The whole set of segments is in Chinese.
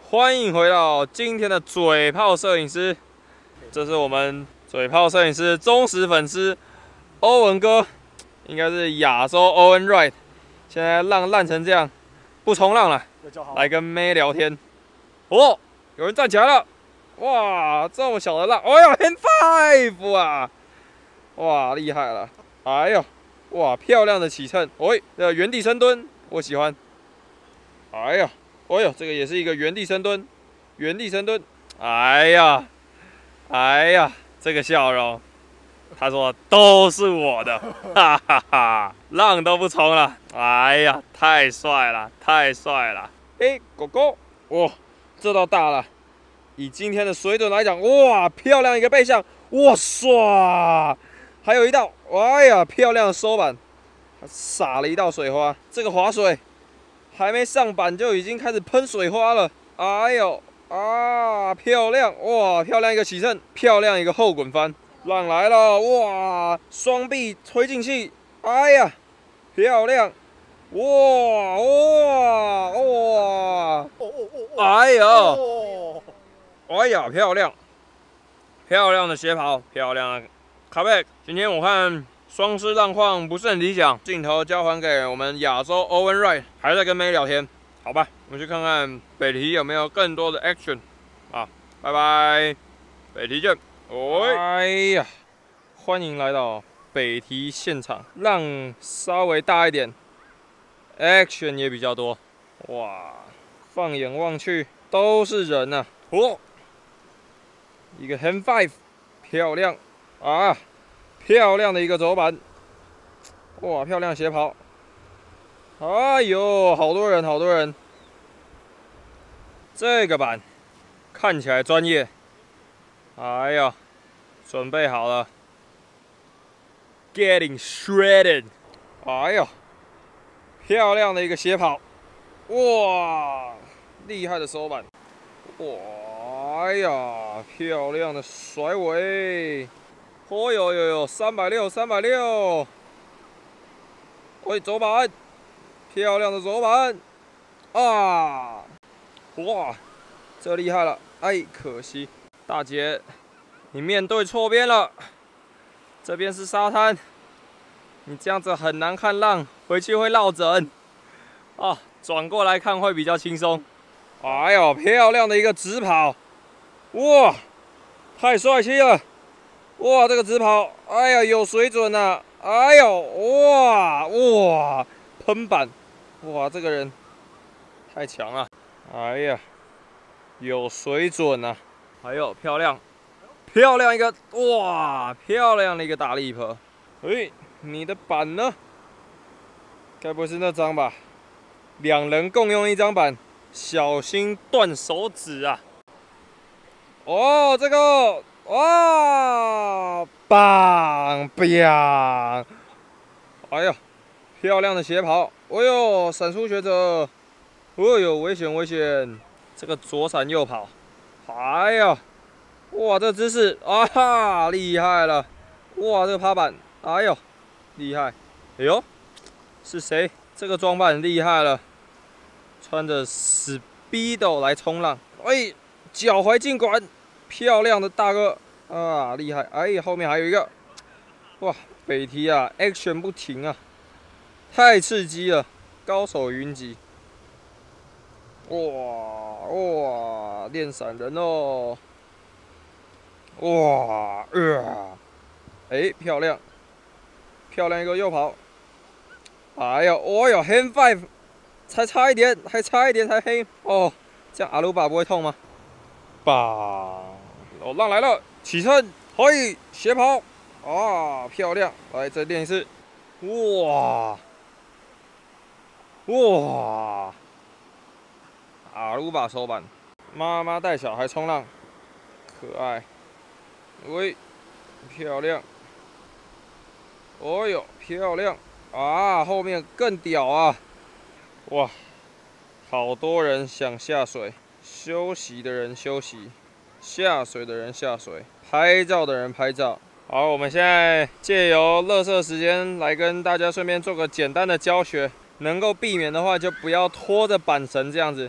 欢迎回到今天的嘴炮摄影师，这是我们嘴炮摄影师忠实粉丝欧文哥，应该是亚洲 Owen Wright。现在浪烂成这样，不冲浪了，来跟妹聊天。哦，有人站起来了！哇，这么小的浪，哎呀 ，Hand Five 啊！哇，厉害了！哎呦，哇，漂亮的起乘，喂，原地深蹲，我喜欢。哎呀。哦呦，这个也是一个原地深蹲，原地深蹲。哎呀，哎呀，这个笑容，他说都是我的，哈哈哈，浪都不冲了。哎呀，太帅了，太帅了。哎，狗狗，哇，这道大了。以今天的水准来讲，哇，漂亮一个背向，哇唰，还有一道，哎呀，漂亮的收板，撒了一道水花。这个划水。还没上板就已经开始喷水花了，哎呦啊，漂亮哇！漂亮一个起乘，漂亮一个后滚翻，浪来了哇！双臂推进去，哎呀，漂亮！哇哇哇！哎呀，哎呀，漂亮！漂亮的斜跑，漂亮的卡贝。今天我看。双狮浪况不是很理想，镜头交还给我们亚洲 Owen Wright， 还在跟妹聊天，好吧，我们去看看北堤有没有更多的 action 啊，拜拜，北堤见。哎呀，欢迎来到北堤现场，浪稍微大一点 ，action 也比较多，哇，放眼望去都是人呐、啊，哦，一个 Hand Five， 漂亮啊！漂亮的一个走板，哇，漂亮斜跑，哎呦，好多人，好多人。这个板看起来专业，哎呀，准备好了 ，getting shredded， 哎呀，漂亮的一个斜跑，哇，厉害的手板，哇，哎呀，漂亮的甩尾。哦呦呦呦，360， 360，喂，走板，漂亮的走板，啊，哇，这厉害了，哎，可惜，大姐，你面对错边了，这边是沙滩，你这样子很难看浪，回去会落枕，啊，转过来看会比较轻松。哎呦，漂亮的一个直跑，哇，太帅气了！哇，这个直跑，哎呀，有水准呐、啊！哎呦，哇哇，喷板，哇，这个人太强了！哎呀，有水准呐、啊！还有漂亮，漂亮一个，哇，漂亮的一个大力婆。哎，你的板呢？该不会是那张吧？两人共用一张板，小心断手指啊！哦，这个。哇，棒棒！哎呀，漂亮的斜跑！哎呦，闪出学者！哎呦，危险危险！这个左闪右跑！哎呀，哇，这个姿势啊哈，厉害了！哇，这个趴板，哎呦，厉害！哎呦，是谁？这个装扮厉害了，穿着 Speedo 来冲浪，哎，脚踝进管。漂亮的大哥啊，厉害！哎，后面还有一个，哇，北堤啊 ，action 不停啊，太刺激了，高手云集！哇哇，练闪人哦！哇哎，漂亮，漂亮一个右跑！哎呀，哦哟 ，Hand Five， 才差一点，还差一点才黑哦，这样阿鲁巴不会痛吗？吧，哦，浪来了，起乘，嘿，斜跑，啊，漂亮，来再练一次，哇，哇，阿鲁巴手板，妈妈带小孩冲浪，可爱，喂，漂亮，哦哟，漂亮，啊，后面更屌啊，哇，好多人想下水。休息的人休息，下水的人下水，拍照的人拍照。好，我们现在借由垃圾时间来跟大家顺便做个简单的教学。能够避免的话，就不要拖着板绳这样子，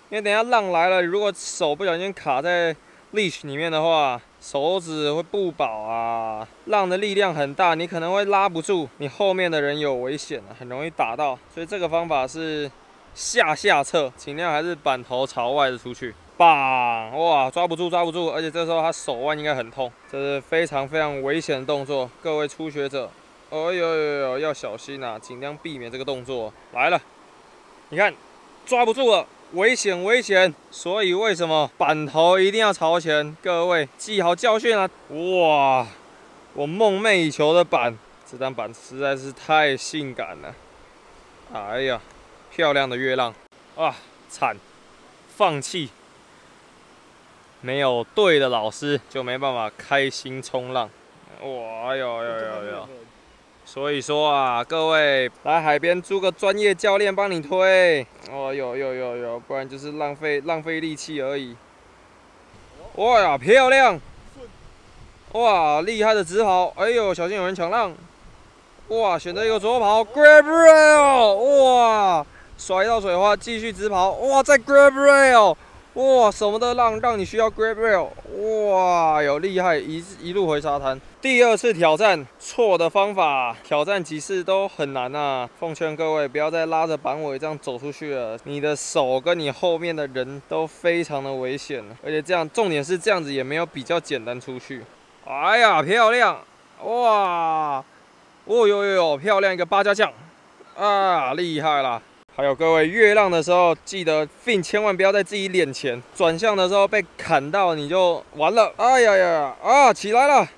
因为等一下浪来了，如果手不小心卡在 leash 里面的话，手指会不保啊。浪的力量很大，你可能会拉不住，你后面的人有危险啊，很容易打到。所以这个方法是下策，尽量还是板头朝外的出去。棒！哇，抓不住，而且这时候他手腕应该很痛，这是非常危险的动作，各位初学者，哦呦，要小心啊，尽量避免这个动作。来了，你看，抓不住了。 危险！所以为什么板头一定要朝前？各位记好教训啊！哇，我梦寐以求的板，这张板实在是太性感了。哎呀，漂亮的月浪啊！惨，放弃。没有对的老师就没办法开心冲浪。哇，哎呦！所以说啊，各位来海边租个专业教练帮你推。哦，有，不然就是浪费力气而已。哇呀，漂亮！哇，厉害的直跑！哎呦，小心有人抢浪！哇，选择一个左跑 ，grab rail！ 哇，甩到水花，继续直跑！哇，再 grab rail！ 哇，什么的浪让你需要 grab rail？ 哇，有厉害，一路回沙滩。第二次挑战，错的方法，挑战几次都很难啊！奉劝各位不要再拉着板尾这样走出去了，你的手跟你后面的人都非常的危险了。而且这样，重点是这样子也没有比较简单出去。哎呀，漂亮！哇，哦有，漂亮一个八家将啊，厉害啦！ 还有各位越浪的时候，记得 fin 千万不要在自己脸前，转向的时候被砍到你就完了。哎呀啊，起来了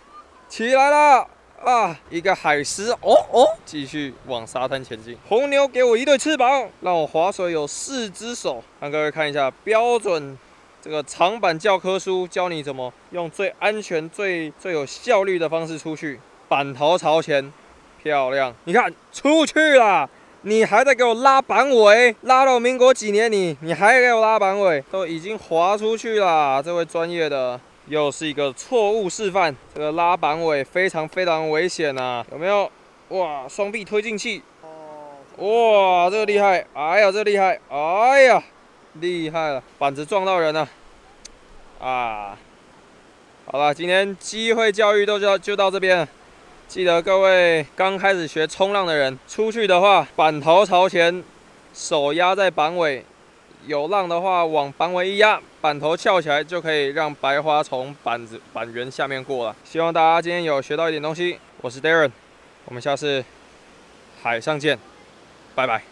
啊！一个海狮继续往沙滩前进。红牛给我一对翅膀，让我划水有4只手。让各位看一下标准这个长板教科书，教你怎么用最安全、最有效率的方式出去，板头朝前，漂亮！你看出去啦。 你还在给我拉板尾，拉到民国几年你还给我拉板尾，都已经滑出去啦！这位专业的又是一个错误示范，这个拉板尾非常危险啊！有没有？哇，双臂推进器，哇，这个厉害！哎呀，这个厉害！哎呀，厉害了，板子撞到人了啊！好了，今天机会教育就到这边了。 记得各位刚开始学冲浪的人，出去的话，板头朝前，手压在板尾，有浪的话往板尾一压，板头翘起来就可以让白花从板缘下面过了。希望大家今天有学到一点东西。我是 Darren， 我们下次海上见，拜拜。